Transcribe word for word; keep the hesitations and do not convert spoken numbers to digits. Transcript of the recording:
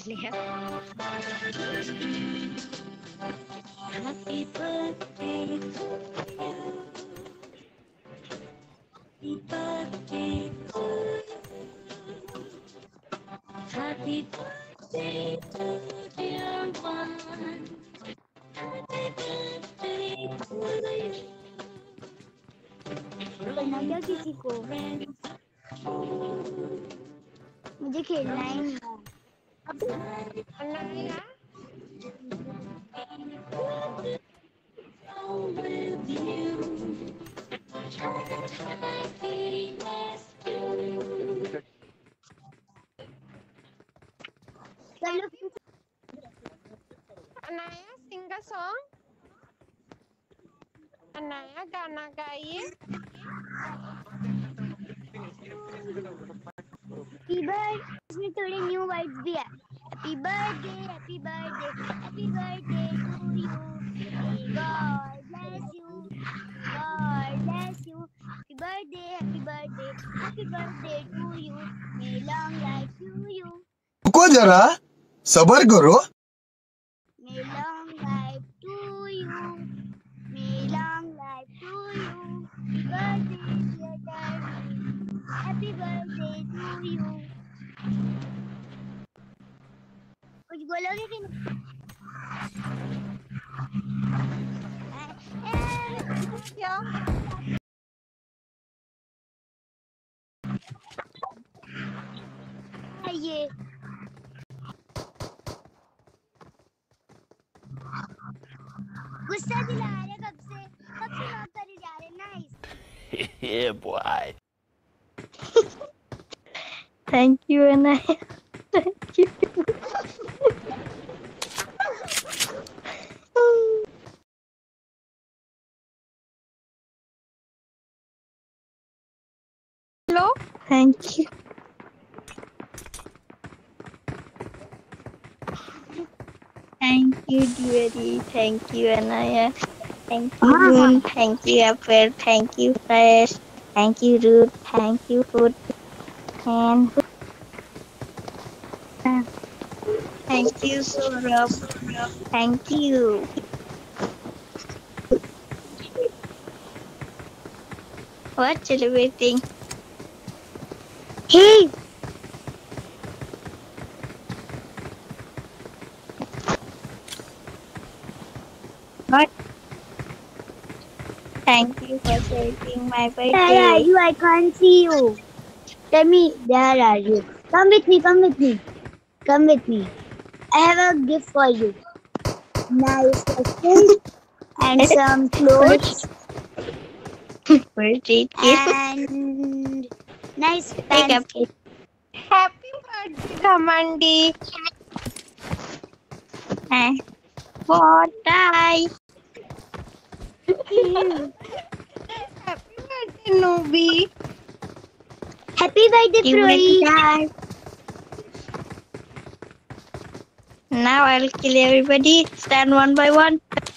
Happy birthday to you. Happy birthday to you. Happy birthday to dear one. Happy birthday to you. करना क्या किसी को मुझे खेलना ही नहीं है With you. Happiness too. चलो Anaya, sing a song. Anaya, गाना गाइए. हैप्पी बर्थडे इसमें थोड़े न्यू वर्ड्स भी है happy birthday happy birthday happy birthday to you may God bless you God bless you happy birthday happy birthday happy birthday to you may long life to you रुको जरा सबर करो may long life to you may long life to you happy birthday dear daddy happy birthday to you कुछ बोलोगे कि नहीं क्या? ये गुस्सा दिला रहे कब से कब से लॉक करे जा रहे nice Yeah, boy. Thank you, Anaya. Thank you. Hello? Thank you. Thank you, dearie. Thank you, Anaya. Thank you, Moon. Thank you, Apple. Thank you, Fresh. Thank you, Ruth. Thank you, Food. And thank you, Saurabh. Thank you. What celebrating? Hey, What? Thank you for celebrating my where are birthday. you? I can't see you. Tell me, where are you? Come with me, come with me. Come with me. I have a gift for you. Nice present and some clothes Birthday gift. and nice Make up. pants. Happy birthday, Dhamandi. Eh, What I? Happy birthday, Nubi. Happy birthday, You will Proy. die. Now I'll kill everybody. Stand one by one.